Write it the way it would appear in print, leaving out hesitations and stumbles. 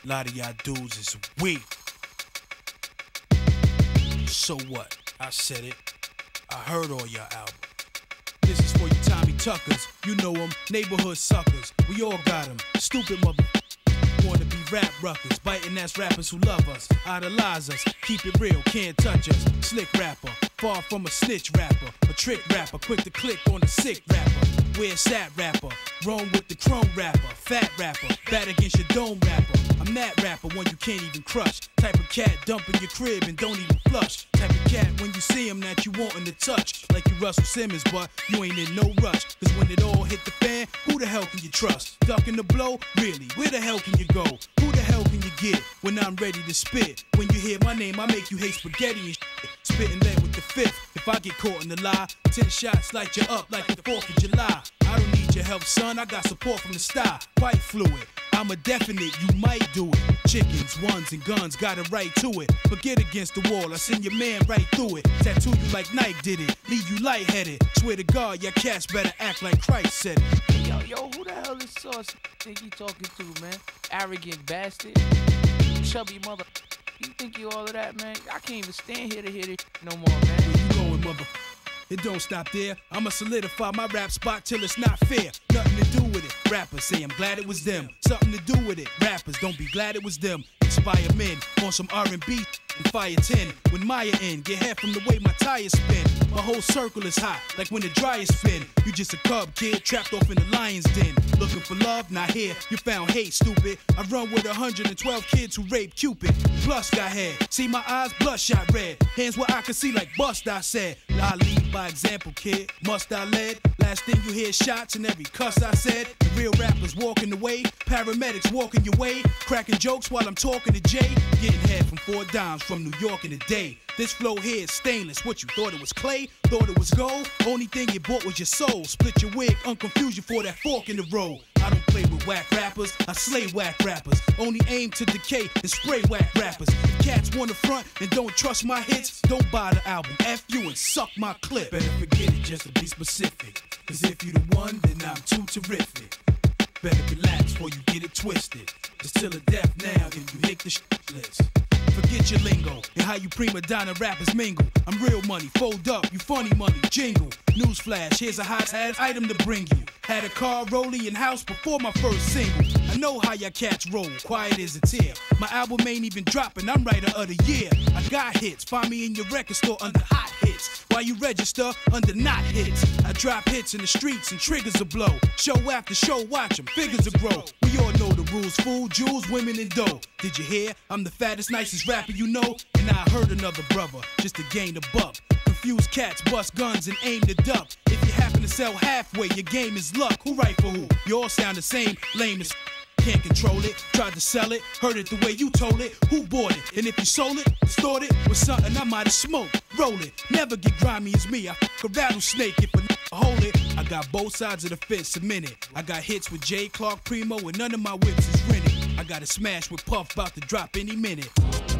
A lot of y'all dudes is weak. So what? I said it. I heard all y'all albums. This is for you Tommy Tuckers. You know them, neighborhood suckers. We all got them. Stupid mother. Wanna be rap ruckers, biting ass rappers who love us, idolize us, keep it real, can't touch us. Slick rapper, far from a snitch rapper, a trick rapper, quick to click on a sick rapper. Where's that rapper? Wrong with the chrome rapper, fat rapper, bad against your dome rapper. I'm that rapper, one you can't even crush. Type of cat dump in your crib and don't even flush. Type of cat when you see him that you wantin' to touch. Like you Russell Simmons, but you ain't in no rush. Cause when it all hit the fan, who the hell can you trust? Ducking the blow? Really? Where the hell can you go? Who the hell can you get when I'm ready to spit? When you hear my name, I make you hate spaghetti and shit. Spitting lead with the fifth. If I get caught in the lie, 10 shots light you up like the 4th of July. I don't need your help, son. I got support from the star. Quite fluid. I'm a definite, you might do it. Chickens, ones, and guns, got it right to it. But get against the wall, I send your man right through it. Tattoo you like Nike did it, leave you lightheaded. Swear to God, your cats better act like Christ said it. Hey, yo, who the hell is Sauce think you talking to, man? Arrogant bastard. Chubby mother. You think you all of that, man? I can't even stand here to hear this no more, man. Where you going, mother? It don't stop there. I'ma solidify my rap spot till it's not fair. Nothing to do with it. Rappers say I'm glad it was them. Something to do with it. Rappers don't be glad it was them. Inspire men on some R&B and fire 10. When Maya in, get head from the way my tires spin. My whole circle is hot, like when the dryers spin. You just a cub kid trapped off in the lion's den. Looking for love, not here. You found hate, stupid. I run with 112 kids who raped Cupid. Plus got head. See my eyes bloodshot red. Hands where I can see like bust, I said. I lead by example, kid. Must I lead? Last thing you hear shots and every cuss I said. The real rappers walking away. Paramedics walking your way. Cracking jokes while I'm talking to Jay. Getting head from 4 dimes from New York in a day. This flow here is stainless. What you thought it was clay? Thought it was gold? Only thing you bought was your soul. Split your wig, unconfuse you for that fork in the road. I don't play with whack rappers, I slay whack rappers. Only aim to decay and spray whack rappers. If cats wanna front and don't trust my hits, don't buy the album. F you and suck my clip. Better forget it just to be specific. Cause if you the one, then I'm too terrific. Better relax before you get it twisted. Just till the death now, then you hit the list. Forget your lingo and how you prima donna rappers mingle. I'm real money, fold up, you funny money, jingle. Newsflash, here's a hot ass item to bring you. Had a car rolling in house before my first single. I know how y'all cats roll, quiet as a tear. My album ain't even dropping, I'm writer of the year. I got hits, find me in your record store under hot hits. While you register under not hits. I drop hits in the streets and triggers will blow. Show after show, watch them, figures will grow. We all know the rules, food, jewels, women, and dough. Did you hear? I'm the fattest, nicest rapper you know. And I heard another brother, just to gain a buck. Confused cats, bust guns, and aim to duck. If you happen to sell halfway, your game is luck. Who right for who? You all sound the same, lame as can't control it, tried to sell it, heard it the way you told it. Who bought it? And if you sold it, distort it with something I might have smoked. Roll it, never get grimy as me. I f a rattlesnake if a hold it. I got both sides of the fence a minute. I got hits with J. Clark Primo and none of my whips is rented. I got a smash with Puff about to drop any minute.